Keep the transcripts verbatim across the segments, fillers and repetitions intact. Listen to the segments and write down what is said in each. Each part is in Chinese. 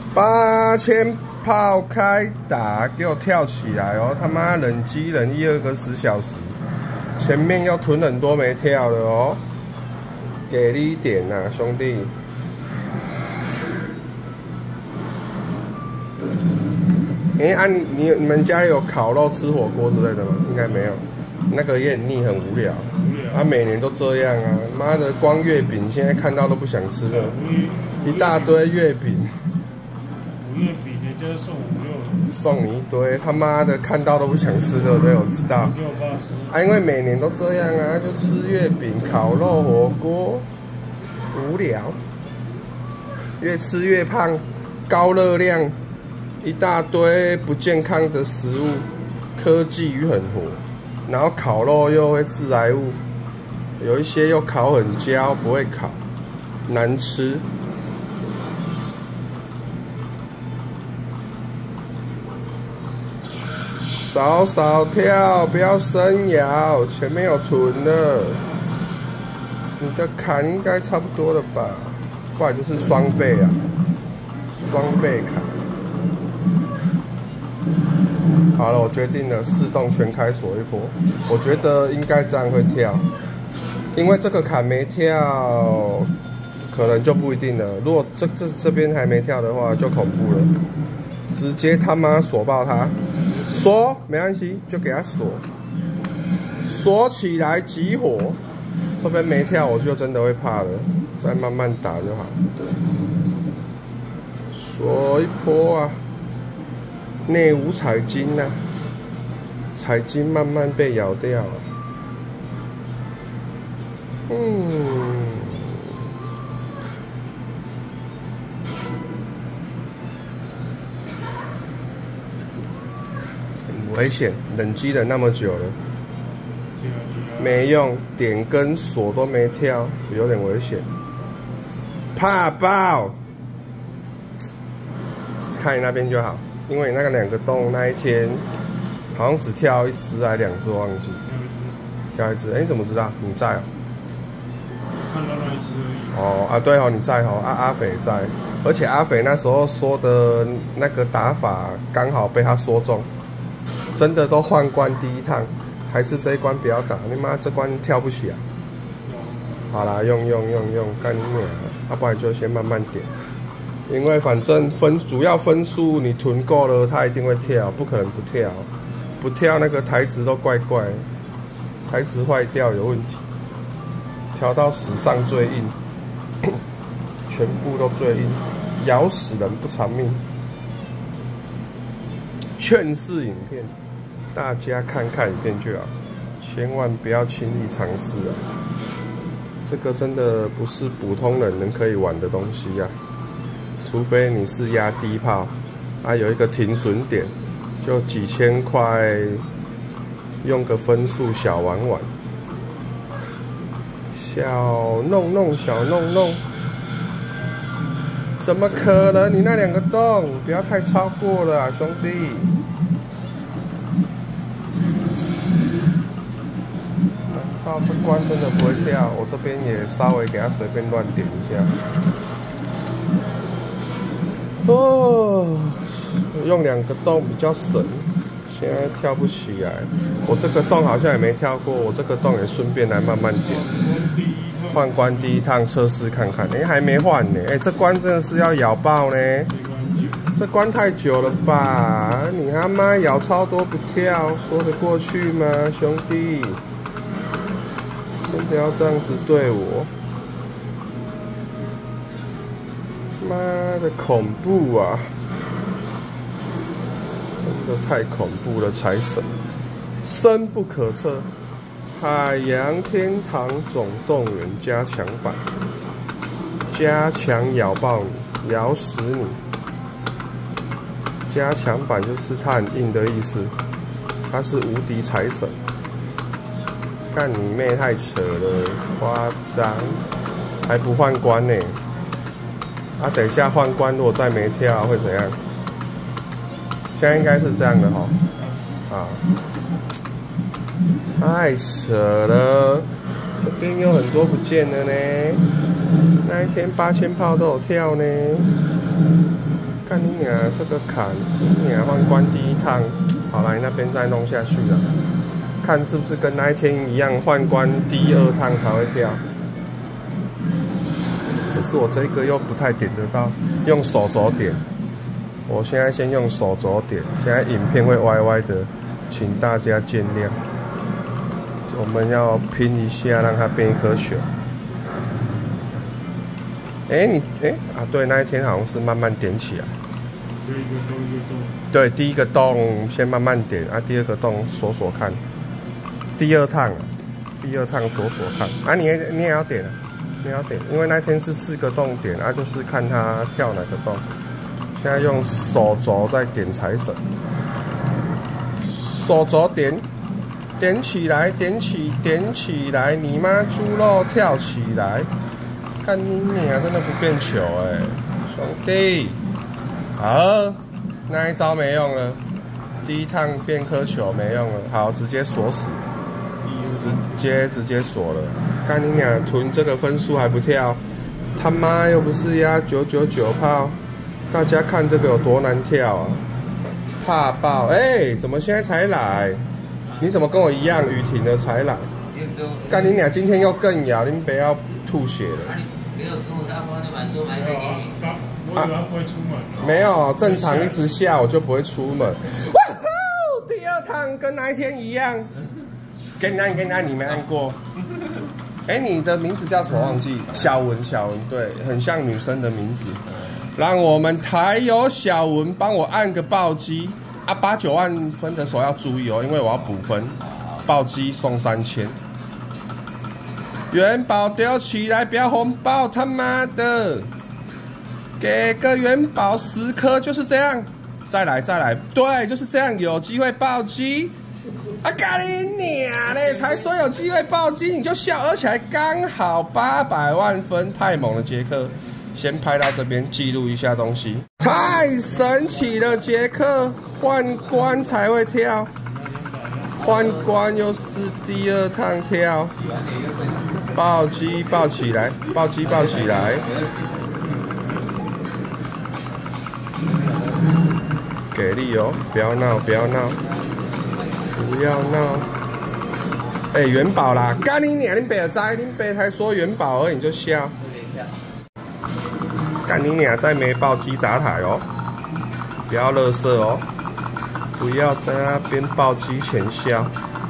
八千炮开打，给我跳起来哦！他妈冷机冷一二个十小时，前面又囤很多没跳的哦，给力一点呐、啊，兄弟！哎、欸、啊你，你你们家有烤肉、吃火锅之类的吗？应该没有，那个也很腻，很无聊。啊，每年都这样啊！妈的，光月饼现在看到都不想吃了，一大堆月饼。 五月饼人家送五六， 送你一堆，他妈的看到都不想吃的，对，我知道。啊，因为每年都这样啊，就吃月饼、烤肉、火锅，无聊，越吃越胖，高热量，一大堆不健康的食物，科技与狠活，然后烤肉又会致癌物。有一些又烤很焦，不会烤，难吃。少少跳，不要深摇，前面有臀的。你的砍应该差不多了吧？不然就是双倍啊，双倍砍。好了，我决定了，四洞全开锁一波。我觉得应该这样会跳。因为这个坎没跳，可能就不一定了。如果这这这边还没跳的话，就恐怖了，直接他妈锁爆他，锁没关系，就给他锁，锁起来集火。这边没跳，我就真的会怕了，再慢慢打就好。锁一波啊，内无彩金啊，彩金慢慢被咬掉了。嗯，很危险，冷机了那么久了，没用，点跟锁都没跳，有点危险，怕爆！看你那边就好，因为你那个两个洞那一天好像只跳一只还两只，忘记跳一只。哎、欸，你怎么知道？你在哦、喔？ 看到那一只而已。 哦啊，对哦，你在哦，阿阿斐在，而且阿斐那时候说的那个打法刚好被他说中，真的都换关第一趟，还是这一关不要打，你妈这关跳不起来。好啦，用用用用，干你娘！要不然就先慢慢点，因为反正分主要分数你囤够了，他一定会跳，不可能不跳，不跳那个台子都怪怪，台子坏掉有问题。调到史上最硬，全部都最硬，咬死人不偿命。劝世影片，大家看看影片就好，千万不要轻易尝试啊！这个真的不是普通人能可以玩的东西呀、啊，除非你是压低炮，啊有一个停损点，就几千块，用个分数小玩玩。小弄弄，小弄弄，怎么可能？你那两个洞不要太超过了啊，兄弟！难道这关真的不会跳？我这边也稍微给他随便乱点一下。哦，用两个洞比较省，现在跳不起来。我这个洞好像也没跳过，我这个洞也顺便来慢慢点。换关第一趟测试看看，哎、欸，还没换呢，哎、欸，这关真的是要咬爆呢，这关太久了吧？你他妈咬超多不跳，说得过去吗，兄弟？真的要这样子对我？妈的恐怖啊！真的太恐怖了，财神，深不可测。海洋天堂总动员加强版，加强咬爆你，咬死你！加强版就是它很硬的意思，它是无敌财神。干你妹，太扯了，夸张！还不换关呢、欸？啊，等一下换关，如果再没跳会怎样？现在应该是这样的哈，啊。太扯了，这边有很多不见了呢。那一天八千炮都有跳呢， 干你娘！这个坎，你娘换关第一趟，好了，你那边再弄下去了，看是不是跟那一天一样，换关第二趟才会跳。可是我这个又不太点得到，用手肘点。我现在先用手肘点，现在影片会歪歪的，请大家见谅。我们要拼一下，让它变一颗球。哎、欸，你哎、欸、啊，对，那一天好像是慢慢点起来。 一个洞一个洞。 对，第一个洞先慢慢点啊，第二个洞锁锁看。第二趟，第二趟锁锁看啊，你也你也要点啊，你也要点，因为那天是四个洞点啊，就是看它跳哪个洞。现在用手肘在点财神，手肘点，点起来，点起，点起来，你妈猪肉跳起来！看你娘，真的不变球哎、欸，兄弟！好，那一招没用了，第一趟变颗球没用了，好，直接锁死，直接直接锁了。看你娘，囤这个分数还不跳，他妈又不是压九九九炮，大家看这个有多难跳啊！怕爆！哎、欸，怎么现在才来？你怎么跟我一样雨停了才来？干你娘！今天又更摇，你不要吐血了。 没有跟我大方，你蛮多买给你。我以为他不会出门、哦。 没有，正常一直下我就不会出门。哇吼！第二趟跟那一天一样。给你按，给你按，你没按过。哎、欸，你的名字叫什么？忘记。小文，小文，对，很像女生的名字。让我们台友小文帮我按个暴击啊！八九万分的时候要注意哦，因为我要补分，暴击送三千。元宝丢起来，不要红包，他妈的！给个元宝十颗，就是这样。再来，再来，对，就是这样，有机会暴击。啊，干你娘嘞！才说有机会暴击，你就笑，而且还刚好八百万分，太猛了，杰克。先拍到这边，记录一下东西。太神奇了，杰克！换关才会跳，换关又是第二趟跳。暴击抱起来，暴击抱起来。给力哦！不要闹，不要闹，不要闹。哎、欸，元宝啦！干你娘！你别在，你别才说元宝而已你就笑。干你娘！再没暴击砸台哦！不要垃圾哦！不要在那边暴击前笑。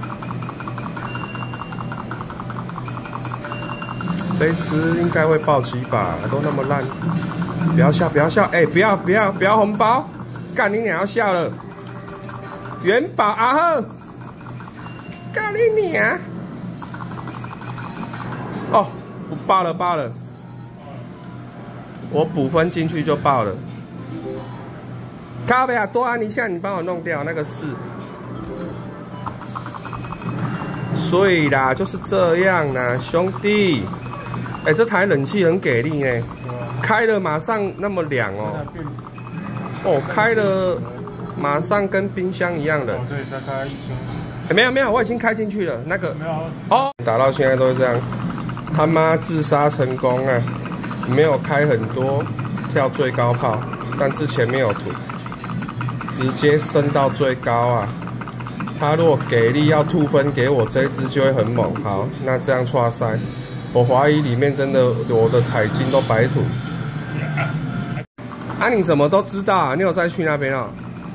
这一只应该会暴击吧？都那么烂，不要笑，不要笑！哎、欸，不要不要不要红包！干你娘要笑了！元宝啊呵！干你娘！哦，不爆了爆了！我补分进去就爆了。靠北啊，多按一下，你帮我弄掉那个四。所以啦，就是这样啦，兄弟。哎、欸，这台冷气很给力呢，开了马上那么凉哦。哦，开了马上跟冰箱一样的。 哦，对，再开一千。 欸、没有没有，我已经开进去了。那个没有。 哦，打到现在都是这样。他妈自杀成功啊！没有开很多，跳最高炮，但是前面有图，直接升到最高啊！他如果给力要吐分给我，这一只就会很猛。好，那这样唰塞，我怀疑里面真的我的彩金都白吐。啊，你怎么都知道啊？你有再去那边啊？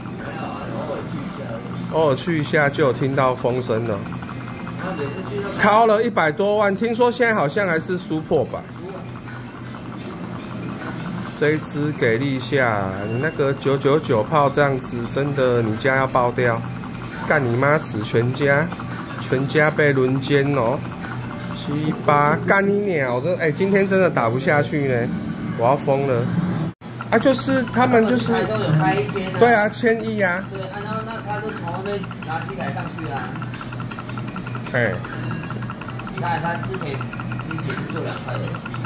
偶尔去一下就有听到风声了。考了一百多万，听说现在好像还是输破吧。这一只给力一下，你那个九九九炮这样子，真的你家要爆掉，干你妈死全家，全家被轮奸哦。七八干你鸟的，哎、欸，今天真的打不下去呢，我要疯了。啊，就是他们就是台都有开一间啊， 对啊，千亿啊。 对啊，然后那他就从那边拿机台上去啦。 哎， 你看他之前之前是做两块的。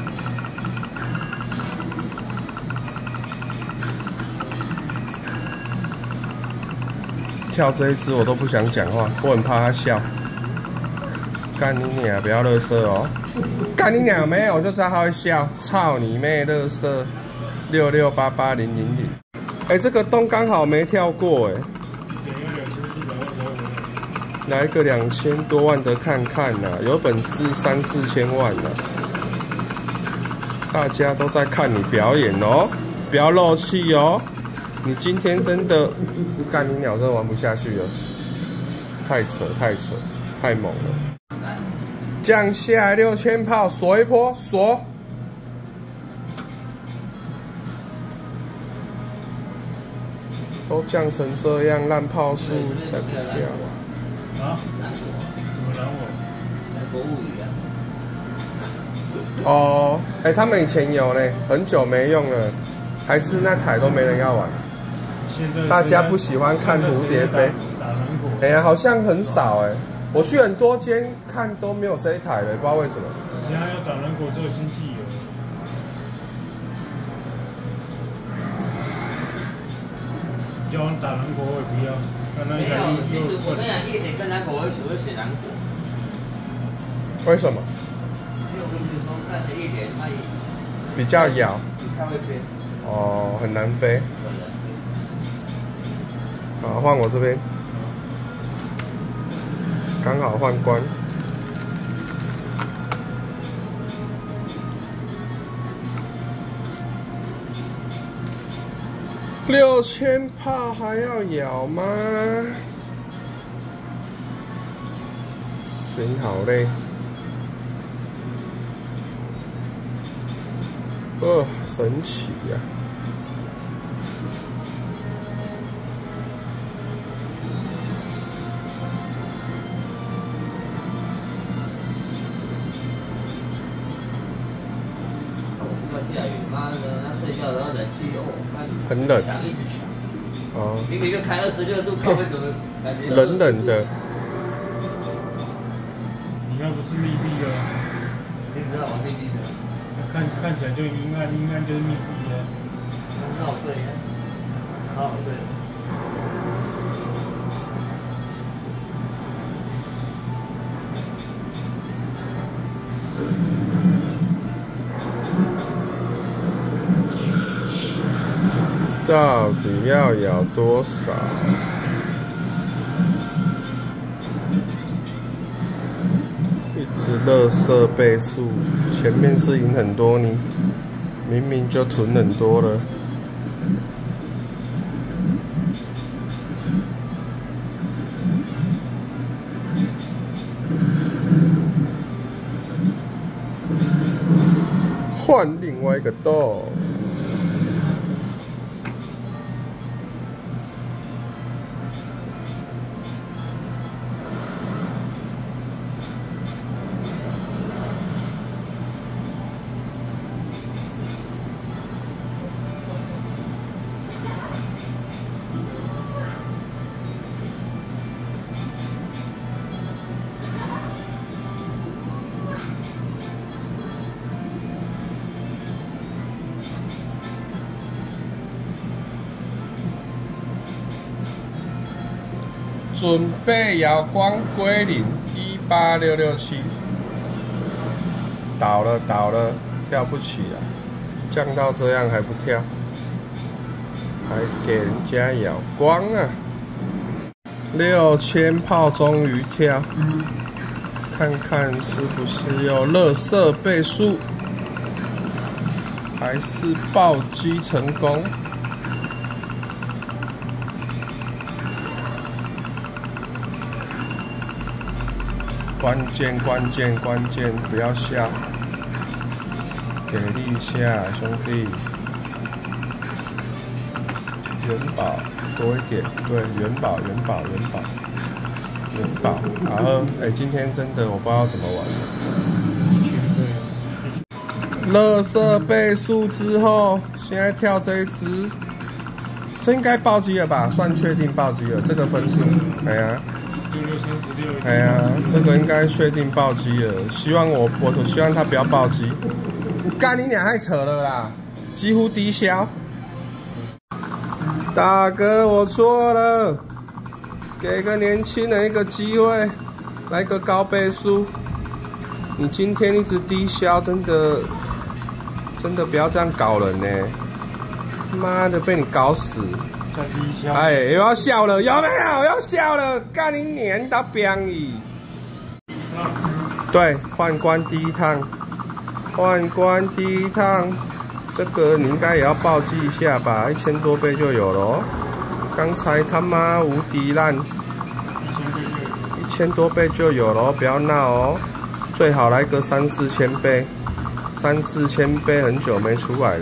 跳这一支我都不想讲话，我很怕他笑。干你娘！不要垃圾哦！干你娘没有，我就知道他会笑。操你妹！垃圾！六六八八零零零。 哎、欸，这个洞刚好没跳过哎、欸。来个两千多万的看看呐、啊，有本事三四千万呐、啊！大家都在看你表演哦，不要漏气哦！你今天真的干你鸟，真的玩不下去了，太扯太扯太猛了！降下来六千炮，锁一波锁。都降成这样，烂炮数才不跳。 啊？怎么拦我？ 南国物语啊。 哦，哎、欸，他们以前有呢，很久没用了，还是那台都没人要玩。大家不喜欢看蝴蝶飞。 打南国。 哎呀，好像很少哎，我去很多间看都没有这一台了，不知道为什么。 现在要打南国做新机油。叫我打南国我也不要。 没有，其实我跟你讲，夜点跟南国，我会我会选南国。 为什么？ 因为我跟你说，看着夜点它也比较摇。 你看会飞。 哦，很难飞。好，换我这边。刚好换关。六千炮还要咬吗？心好累。哦，神奇呀、啊！ 要下雨，妈的，那睡觉然后冷气哦， 很冷， 强一直强。 哦。 明明就开二十六度，靠背怎么感觉冷冷的？ 你那不是密闭的？ 你知道吗？密闭的。 看看起来就阴暗，阴暗就是密闭的。 很好睡，超好睡。 到底要咬多少？一只垃圾倍数，前面是赢很多，你明明就囤很多了。换另外一个洞。准备摇光归零一八六六七，倒了倒了，跳不起了，降到这样还不跳，还给人家摇光啊！六千炮终于跳，看看是不是有垃圾倍数，还是暴击成功？关键关键关键，不要笑，给力一下，兄弟！元宝多一点，对，元宝元宝元宝元宝。然后，哎，今天真的我不知道怎么玩。垃圾倍数之后，现在跳这一只，这应该暴击了吧？算确定暴击了，这个分数，哎呀。哎呀，这个应该确定暴击了。希望我，我希望他不要暴击。干你俩太扯了啦，几乎低消。大哥，我错了，给个年轻人一个机会，来个高倍数。你今天一直低消，真的，真的不要这样搞人呢。 妈的，被你搞死！哎，又要笑了，有没有？要笑了，干你娘到边里！对，宦官第一趟，宦官第一趟，这个你应该也要暴击一下吧？一千多倍就有了哦。刚才他妈无敌烂，一千多倍就有了，不要闹哦。最好来个三四千倍，三四千倍很久没出来了。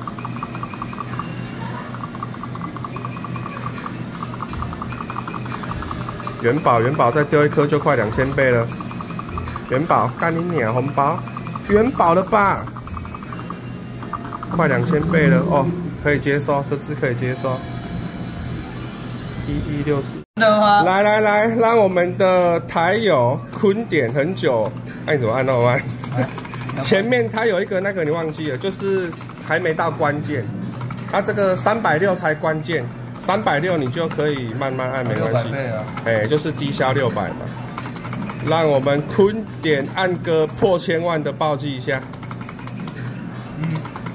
元宝，元宝再丢一颗就快两千倍了。元宝，干你娘！红包，元宝了吧？快两千倍了哦，可以接受，这次可以接受。一一六四。来来来，让我们的台友坤点很久，哎、啊，你怎么按那么慢？前面它有一个那个你忘记了，就是还没到关键，它这个三百六才关键。三百六你就可以慢慢按，没关系。哎、欸，就是低消六百嘛。让我们坤点按个破千万的暴击一下。嗯。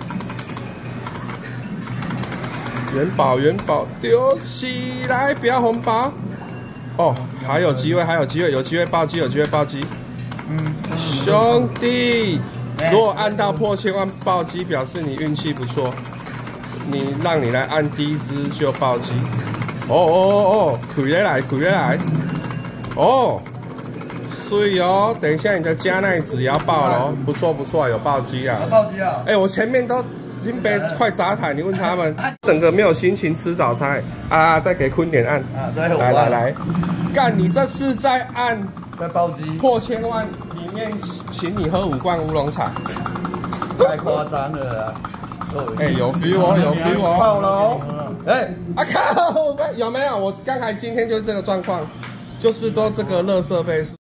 元宝元宝丢起来，不要红包。哦，还有机会，还有机会，有机会暴击，有机会暴击。嗯。兄弟，如果按到破千万暴击，表示你运气不错。你让你来按第一支就暴击，哦哦哦哦，苦约来苦约来，哦，所以哦，等一下你的加奈子也要爆了哦，不错不错，有暴击啊， 有暴击啊， 哎、欸，我前面都已经被快砸台，你问他们，整个没有心情吃早餐啊，再给坤点按， 啊，对， 来来来，干你这次再按， 再暴击， 破千万里面请你喝五罐乌龙茶， 太夸张了啊。 哎、欸，有 feel 哦，有 feel 哦， 爆了哦！哎， 啊靠，有没有？我刚才今天就是这个状况，就是都这个垃圾倍数。